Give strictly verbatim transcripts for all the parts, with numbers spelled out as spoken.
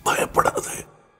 பயப்படாது,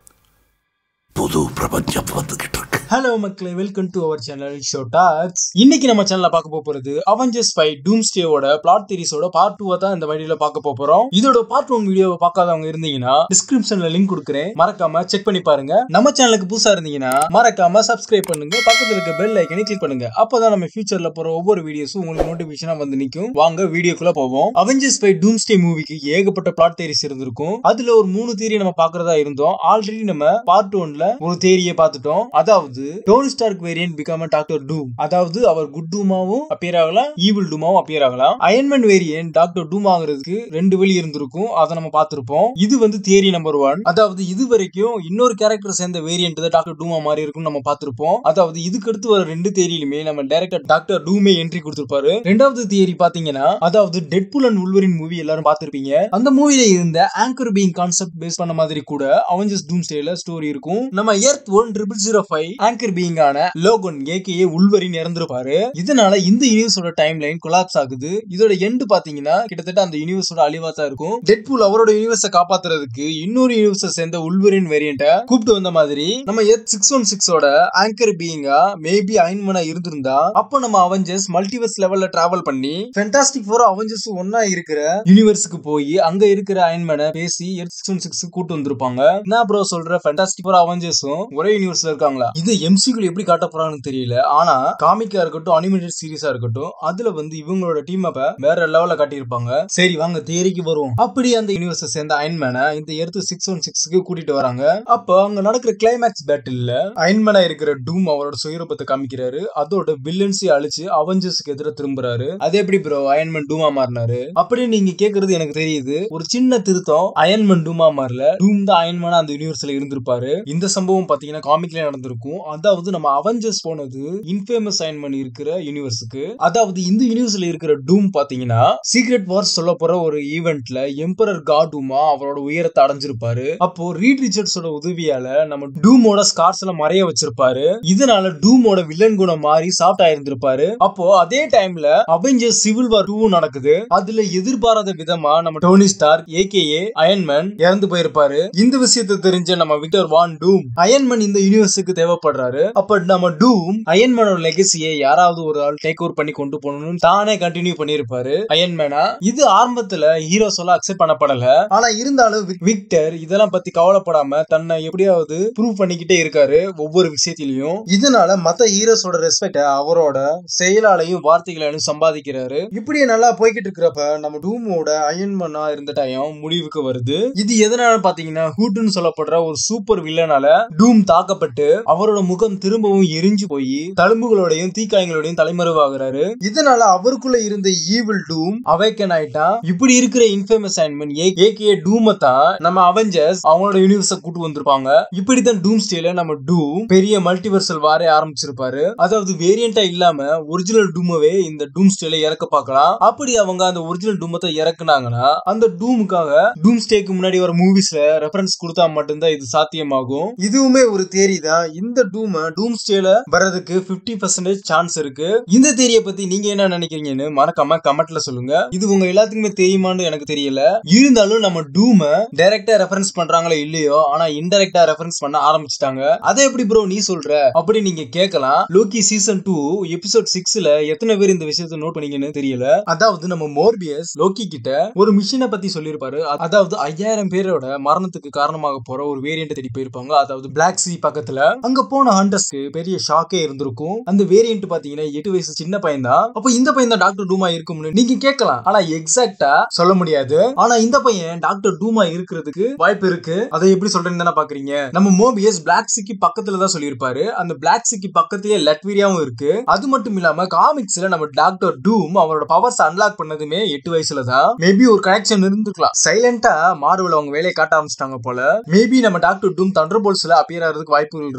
புது பிரபஞ்சம் வந்துகிட்டு இருக்கு. ஹலோ மக்களே, welcome to our channel show talks. இன்னைக்கு நம்ம சேனல்ல பார்க்க போறது அவெஞ்சர்ஸ் ஃபைவ் டூம்ஸ்டேவோட பிளாட் தியரிஸோட பார்ட் டூ தான் இந்த வீடியோல பார்க்க போறோம். இதோட பார்ட் ஒன் வீடியோவை பார்க்காதவங்க இருந்தீங்கன்னா டிஸ்கிரிப்ஷன்ல லிங்க் கொடுக்குறேன், மறக்காம செக் பண்ணி பாருங்க. நம்ம சேனலுக்கு புதுசா இருந்தீங்கன்னா மறக்காம சப்ஸ்கிரைப் பண்ணுங்க, பக்கத்துல இருக்க பெல் ஐக்கனை கிளிக் பண்ணுங்க. அப்பதான் நம்ம ஃபியூச்சர்ல போற ஒவ்வொரு வீடியோஸும் உங்களுக்கு நோட்டிபிகேஷனா வந்து நிக்கும். வாங்க வீடியோக்குள்ள போவோம். அவெஞ்சர்ஸ் ஃபைவ் டூம்ஸ்டே மூவிக்கு ஏகப்பட்ட பிளாட் தியரிஸ் இருந்திருக்கும். அதுல ஒரு மூணு தியரி நம்ம பாக்குறதா இருந்தோம். ஆல்ரெடி நம்ம பார்ட் ஒன்ல ஒரு தியரியை பார்த்துட்டோம். அதாவது Tony Stark variant become doctor Doom, அதாவது அவர் குட் டூமாவும் அப்பியர் ஆகலாம், ஈவில் டூமாவும் அப்பியர் ஆகலாம். அயன்மேன் வேரியன்ட் டாக்டர் டூம் ஆகிறதுக்கு ரெண்டு வழி இருந்திருக்கும், அதை நம்ம பார்த்திருப்போம். இது வந்து தியரி நம்பர் ஒன். அதாவது இது வரைக்கும் இன்னொரு கேரக்டர் சேர்ந்த வேரியன்ட் தான் டாக்டர் டூமா மாதிரி இருக்கும் நம்ம பார்த்திருப்போம். அதாவது இதுக்கு அடுத்து வர ரெண்டு தியரியிலுமே நம்ம டைரக்டர் டாக்டர் டூமே என்ட்ரி கொடுத்திருப்பாரு. ரெண்டாவது தியரி பாத்தீங்கன்னா, அதாவது டெட்பூல் அண்ட் வூல்வரின் மூவி எல்லாரும் பார்த்திருப்பீங்க. அந்த மூவில இருந்த ஆங்கர் பீயிங் கான்செப்ட் பேஸ் பண்ண மாதிரி கூட அவெஞ்சர்ஸ் டூம்ஸ்டேல ஸ்டோரி இருக்கும். நம்ம Earth one triple zero five anchor being ஆன லோகன் ஏகே உல்வரின் இறந்திருப்பாரு. இதனால இந்த யூனிவர்ஸோட டைம் லைன் கொலாப்ஸ் ஆகுது. இதோட எண்ட் பாத்தீங்கன்னா கிட்டத்தட்ட அந்த யூனிவர்ஸோட அழிவா தான் இருக்கும். டெட்பூல் அவரோட யூனிவர்ஸை காப்பாத்துறதுக்கு இன்னொரு யூனிவர்ஸை சேர்ந்த உல்வரின் வேரியண்ட கூப்பிட்டு வந்த மாதிரி நம்ம எர்த் சிக்ஸ் ஒன் சிக்ஸ் ஓட ஆங்கர் பீயிங்கா மேபி அயன்மேனா இருந்திருந்தா, அப்போ நம்ம அவெஞ்சர்ஸ் மல்டிவர்ஸ் லெவல்ல டிராவல் பண்ணி ஃபேண்டாஸ்டிக் ஃபோர் அவெஞ்சர்ஸ் ஒன்னா இருக்கிற யூனிவர்ஸ்க்கு போய் அங்க இருக்கிற அயன்மேனை பேசி எர்த் சிக்ஸ் ஒன் சிக்ஸ் கூட்டு வந்திருப்பாங்க. நான் ப்ரோ சொல்ற ஃபேண்டாஸ்டிக் ஃபோர் அவெஞ்சர்ஸும் ஒரே யூனிவர்ஸ்ல இருக்காங்களா? இது எம்சியூல எப்படி காட்ட போறாங்கன்னு தெரியல. ஆனா காமிக்கா இருக்கட்டும், அனிமேட்டட் சீரிஸா இருக்கட்டும், அதுல வந்து இவங்களோட டீம் அப்ப வேற லெவல்ல காட்டியிருப்பாங்க. சரி வாங்க தியரிக்கு வருவோம். அப்படி அந்த யூனிவர்ஸ் சேர்ந்த அயன்மேனை இந்த எர்த் சிக்ஸ் ஒன் சிக்ஸ்க்கு கூட்டிட்டு வராங்க. அப்போ அங்க நடக்கிற கிளைமேக்ஸ் பேட்டில்ல அயன்மேனா இருக்கிற டூம் அவரோட சுயரூபத்தை காமிக்கிறாரு. அதோட வில்லன்ஸை அழிச்சு அவெஞ்சர்ஸ்க்கு எதிராக திரும்புறாரு. அது எப்படி ப்ரோ அயன்மேன் டூமா மாறினாரு அப்படின்னு நீங்க கேக்குறது எனக்கு தெரியுது. ஒரு சின்ன திருத்தம், அயன்மேன் டூமா மாறல, டூம் தான் அயன்மேனா அந்த யூனிவர்ஸ்ல இருந்திருப்பாரு. இந்த சம்பவம் பாத்தீங்கன்னா காமிக்ல நடந்திருக்கும். அதாவது நம்ம அவெஞ்சர்ஸ் போனது இன்ஃபேமஸ் அயன்மேன் இருக்கிற யூனிவர்ஸ்க்கு. அதாவது இந்த யூனிவர்ஸ்ல இருக்கிற டூம் பாத்தீங்கன்னா சீக்ரெட் வார்ஸ் சொல்ல போற ஒரு ஈவென்ட்ல எம்பரர் காடூமா அவரோட உயரத்தை அடைஞ்சிருப்பாரு. அப்போ ரீட் ரிச்சர்ட்ஸோட உதவியால நம்ம டூமோட ஸ்கார்ஸ் எல்லாம் மறைய வச்சிருப்பாரு. இதனால டூமோட வில்லன் குணம் மாறி சாஃப்ட் ஆயிருந்திருப்பாரு. அப்போ அதே டைம்ல அவெஞ்சர்ஸ் சிவில் வார் டூ நடக்குது. அதுல எதிர்பாராத விதமா நம்ம டோனி ஸ்டார்க் ஏகேஏ அயன்மேன் இறந்து போயிருப்பாரு. இந்த விஷயத்தை தெரிஞ்ச நம்ம விக்டர் வான் டூம் அயன்மேன் இந்த யூனிவர்ஸுக்கு தேவைப்படுறாரு. அப்ப நம்ம டூம் அயன்மேனோட லெகசியை யாராவது ஒரு ஆள் டேக் ஓவர் பண்ணி கொண்டு போகணும்னு தானே கண்டினியூ பண்ணிருப்பாரு அயன்மேனா. இது ஆரம்பத்துல ஹீரோஸ் எல்லாம் அக்செப்ட் பண்ணப்படல. ஆனா இருந்தாலும் விக்டர் இதெல்லாம் பத்தி கவலைப்படாம தன்னை எப்படியாவது ப்ரூவ் பண்ணிக்கிட்டே இருக்காரு ஒவ்வொரு விஷயத்திலையும். இதனால மத்த ஹீரோஸோட ரெஸ்பெக்ட அவரோட செயலாலையும் வார்த்தைகளாலும் சம்பாதிக்கிறாரு. இப்படியே நல்லா போய்கிட்டு இருக்கிறப்ப நம்ம டூமோட அயன்மேனா இருந்த டைம் முடிவுக்கு வருது. இது எதனால பாத்தீங்கன்னா ஹூட்னு சொல்லப்படுற ஒரு சூப்பர் வில்லனால டூம் தாக்கப்பட்டு அவரோட முகம் திரும்பவும் எரிஞ்சு போய் தழும்புகளோடையும் தீக்காயங்களோடையும் தலைமறைவாகிறாரு. இதனால அவருக்குள்ள இருந்த ஈவில் டூம் அவேக்கன் ஆயிட்டா. இப்படி இருக்கிற இன்ஃபேமஸ் அயன்மேன் ஏகே டூமை தான் நம்ம அவெஞ்சர்ஸ் அவங்களோட யூனிவர்ஸ கூட்டு வந்திருப்பாங்க. இப்படித்தான் டூம்ஸ்டேல நம்ம டூம் பெரிய மல்டிவர்சல் வாரே ஆரம்பிச்சிருப்பாரு. அதாவது வேரியண்டா இல்லாம ஒரிஜினல் டூமவே இந்த டூம்ஸ்டேல இறக்க பார்க்கலாம். அப்படி அவங்க அந்த ஒரிஜினல் டூமத்தை இறக்குனாங்கன்னா அந்த டூமுக்காக டூம்ஸ்டேக்கு முன்னாடி வர மூவிஸ்ல ரெஃபரன்ஸ் கொடுத்தா மட்டும்தான் இது சாத்தியமாகும். இதுவுமே ஒரு தியரி தான். இந்த டூம் டூம்ஸ்டேல வரதுக்கு பிப்டி பர்சன்டேஜ் சான்ஸ் இருக்கு. இந்த தியரியை பத்தி நீங்க என்ன நினைக்கிறீங்கன்னு மறக்காம கமெண்ட்ல சொல்லுங்க. இது உங்க எல்லாத்துக்குமே தெரியுமான்னு எனக்கு தெரியல. இருந்தாலும் நம்ம டூம டைரக்டா ரெஃபரன்ஸ் பண்றாங்களோ இல்லையோ, ஆனா இன்டைரக்டா ரெஃபரன்ஸ் பண்ண ஆரம்பிச்சிட்டாங்க. அதை எப்படி ப்ரோ நீ சொல்ற அப்படி நீங்க கேட்கலாம். லோக்கி சீசன் டூ எபிசோட் சிக்ஸ்ல எத்தனை பேர் இந்த விஷயத்தை நோட் பண்ணீங்கன்னு தெரியல. அதாவது நம்ம மோர்பியஸ் லோக்கி கிட்ட ஒரு மிஷினை பத்தி சொல்லிருப்பாரு. அதாவது ஐயாயிரம் பேரோட மரணத்துக்கு காரணமாக போற ஒரு வேரியன்ட் தேடி போயிருப்பாங்க. அதாவது பிளாக் சி பக்கத்துல. அங்க போன ஹண்டர்ஸ்க்கு பெரிய ஷாக்கே இருந்திருக்கும். அந்த வேரியன்ட் பாத்தீங்கன்னா எட்டு வயசு சின்ன பையன் தான். அப்ப இந்த பையன் தான் டாக்டர் டூமா இருக்கும்னு நீங்க கேட்கலாம். ஆனா எக்ஸாக்டா சொல்ல முடியாது. ஆனா இந்த பையன் டாக்டர் டூமா இருக்கிறதுக்கு வாய்ப்பு இருக்கு. அதை எப்படி சொல்றேன்னு தானே பாக்குறீங்க. நம்ம மோபியஸ் பிளாக் சிக்கு பக்கத்துல தான் சொல்லியிருப்பாரு. அந்த பிளாக் சிக்கு பக்கத்திலேயே லட்வீரியாவும் இருக்கு. அது மட்டும் இல்லாம காமிக்ஸ்ல நம்ம டாக்டர் டூம் அவரோட பவர்ஸ் அன்லாக் பண்ணதுமே எட்டு வயசுல தான். மேபி ஒரு கனெக்ஷன் இருந்துக்கலாம். சைலண்டா மார்வல் அவங்க வேலையை காட்ட ஆரம்பிச்சிட்டாங்க போல. மேபி நம்ம டாக்டர் டூம் தண்டர்போல்ட்ஸ்ல அப்பியர் ஆகிறதுக்கு வாய்ப்புகள் இருக்கு.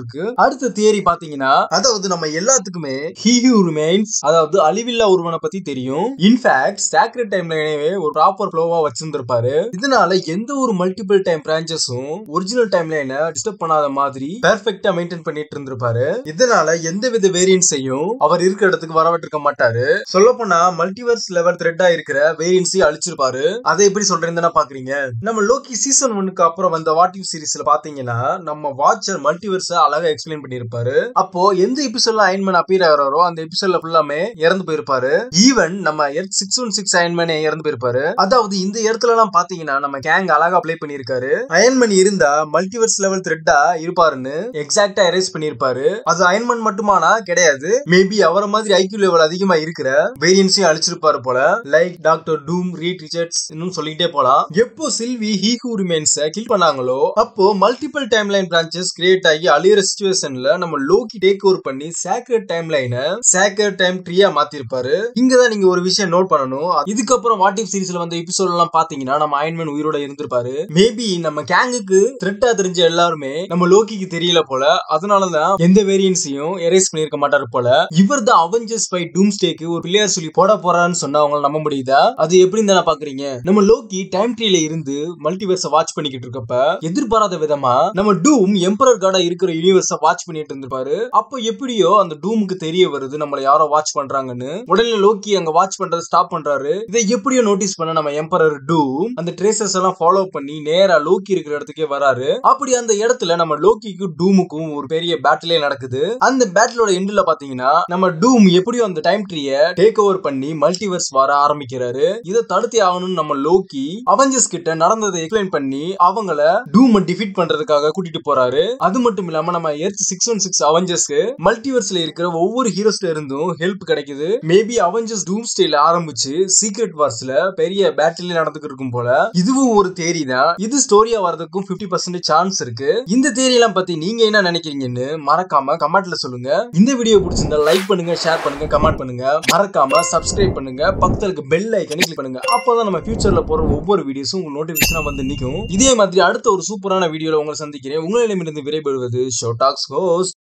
அடுத்த தியரி பாத்தீங்கன்னா, அதாவது நம்ம எல்லாத்துக்குமே he who remains, அதாவது அழிவில்லா ஒருவனை பத்தி தெரியும். இன்ஃபேக்ட் சாக்ரெட் டைம் லைனவே ஒரு ப்ராப்பர் ஃப்ளோவா வச்சிருந்திருப்பாரு. இதனால எந்த ஒரு மல்டிபிள் டைம் பிரான்ச்சஸும் ஒரிஜினல் டைம் லைனை டிஸ்டர்ப் பண்ணாத மாதிரி பெர்ஃபெக்ட்டா மெயின்டைன் பண்ணிட்டு இருந்திருப்பாரு. இதனால எந்த வித வேரியன்ஸையும் அவர் இருக்கிற இடத்துக்கு வரவிட்டிருக்க மாட்டாரு. சொல்ல போனா மல்டிவர்ஸ் லெவல் த்ரெட்டா இருக்கிற வேரியன்ஸை அழிச்சிருப்பாரு. அதை எப்படி சொல்றேன்னு பாக்குறீங்க. நம்ம லோக்கி சீசன் ஒன்னுக்கு அப்புறம் வந்த வாட் இஃப் சீரிஸ்ல பாத்தீங்கன்னா, நம்ம வாட்சர் மல்டிவர்ஸ் அழகா எக்ஸ்பிளைன் பண்ணிருப்பாரு. அப்போ எந்த எபிசோட்ல அயன்மேன் அப்பீர் ஆகிறாரோ அந்த எபிசோட்ல ஃபுல்லாமே இறந்து போயிருப்பாரு. ஈவன் நம்ம Earth six one six Iron Man இறந்து போயிருப்பாரு. அதாவது இந்த இடத்துல எல்லாம் பாத்தீங்கன்னா நம்ம கேங் அழகா ப்ளே பண்ணிருக்காரு. அயன்மேன் இருந்தா மல்டிவர்ஸ் லெவல் த்ரெட்டா இருப்பாருன்னு எக்ஸாக்டா எரேஸ் பண்ணிருப்பாரு. அது அயன்மேன் மட்டுமானா கிடையாது. மேபி அவர மாதிரி ஐக்யூ லெவல் அதிகமா இருக்கிற வேரியன்ஸையும் அழிச்சிருப்பாரு போல. Like doctor Doom, Reed Richards இன்னும் சொல்லிட்டே போலாம். எப்போ Sylvie He Who Remains kill பண்ணாங்களோ அப்போ multiple timeline branches create ஆகி அழியிற சிச்சுவேஷன்ல நம்ம லோக்கி டேக் ஓவர் பண்ணி சாக்ரெட் டைம் லைனை சாக்ரெட் டைம் ட்ரீயா மாத்திருப்பாரு. இங்கதான் நீங்க ஒரு விஷயம் நோட் பண்ணணும். இதுக்கப்புறம் வாட் இஃப் சீரிஸ்ல வந்த எபிசோட் எல்லாம் பாத்தீங்கன்னா நம்ம அயன்மேன் உயிரோட இருந்திருப்பாரு. மேபி நம்ம கேங்குக்கு த்ரெட்டா தெரிஞ்ச எல்லாருமே நம்ம லோக்கிக்கு தெரியல போல. அதனாலதான் எந்த வேரியன்ஸையும் எரேஸ் பண்ணிருக்க மாட்டாரு போல. இவர் தான் அவெஞ்சர்ஸ் பை டூம்ஸ்டேக்கு ஒரு பிளேயர் சொல்லி போட போறான்னு சொன்னா அவங்களை நம்ப முடியுதா? அது எப்படின்னு தானே பாக்குறீங்க. நம்ம லோக்கி டைம் ட்ரீல இருந்து மல்டிவர்ஸ வாட்ச் பண்ணிக்கிட்டு இருக்கப்ப எதிர்பாராத விதமா நம்ம டூம் எம்பரர் கார்டா இருக்கிற யூனிவர்ஸ வாட்ச் பண்ணிட்டு இருந்திருப்பாரு. அப்போ எப்படியோ அந்த டூமுக்கு தெரிய வருது நம்மள யாரோ வாட்ச் பண்றாங்கன்னு. உடனே லோக்கி அங்க வாட்ச் பண்றத ஸ்டாப் பண்றாரு. இதை எப்படியோ நோட்டீஸ் பண்ண நம்ம எம்பரர் டூம் அந்த ட்ரேசர்ஸ் எல்லாம் ஃபாலோ பண்ணி நேரா லோக்கி இருக்கிற இடத்துக்கே வராரு. அப்படி அந்த இடத்துல நம்ம லோக்கிக்கும் டூமுக்கும் ஒரு பெரிய பேட்டிலே நடக்குது. அந்த பேட்டிலோட எண்ட்ல பாத்தீங்கன்னா நம்ம டூம் எப்படியோ அந்த டைம் ட்ரீய டேக் ஓவர் பண்ணி மல்டிவர்ஸ் வர ஆரம்பிக்கிறாரு. இதை தடுத்தே ஆகணும்னு நம்ம லோக்கி அவெஞ்சர்ஸ் கிட்ட நடந்ததை எக்ஸ்பிளைன் பண்ணி அவங்கள டூம் டிஃபீட் பண்றதுக்காக கூட்டிட்டு போறாரு. அது மட்டும் இல்லாம நம்ம எர்த் சிக்ஸ் ஒன் சிக்ஸ் அவெஞ்சர்ஸ்க்கு மல்டிவர்ஸ்ல இருக்கிற ஒவ்வொரு ஹீரோஸ்ல இருந்தும் ஹெல்ப் கிடைக்குது. மேபி அவெஞ்சர்ஸ் டூம்ஸ்டேல ஆரம்பிச்சு சீக்ரெட் வார்ஸ்ல பெரிய பேட்டில் நடந்துட்டு இருக்கும் போல. இதுவும் ஒரு தியரி தான். இது ஸ்டோரியா வரதுக்கும் பிப்டி பர்சன்ட் சான்ஸ் இருக்கு. இந்த தியரி எல்லாம் பத்தி நீங்க என்ன நினைக்கிறீங்கன்னு மறக்காம கமெண்ட்ல சொல்லுங்க. இந்த வீடியோ பிடிச்சிருந்தா லைக் பண்ணுங்க, ஷேர் பண்ணுங்க, கமெண்ட் பண்ணுங்க. மறக்காம சப்ஸ்கிரைப் பண்ணுங்க. பக்கத்துல இருக்க பெல் ஐகானை கிளிக் பண்ணுங்க. அப்பதான் நம்ம ஃபியூச்சர்ல போற ஒவ்வொரு வீடியோஸும் உங்களுக்கு நோட்டிபிகேஷனா வந்து நிக்கும். இதே மாதிரி அடுத்த ஒரு சூப்பரான வீடியோல உங்களை சந்திக்கிறேன். உங்களிடமிருந்து விடைபெறுவது ஷோ டாக்ஸ் ஹோஸ்ட்.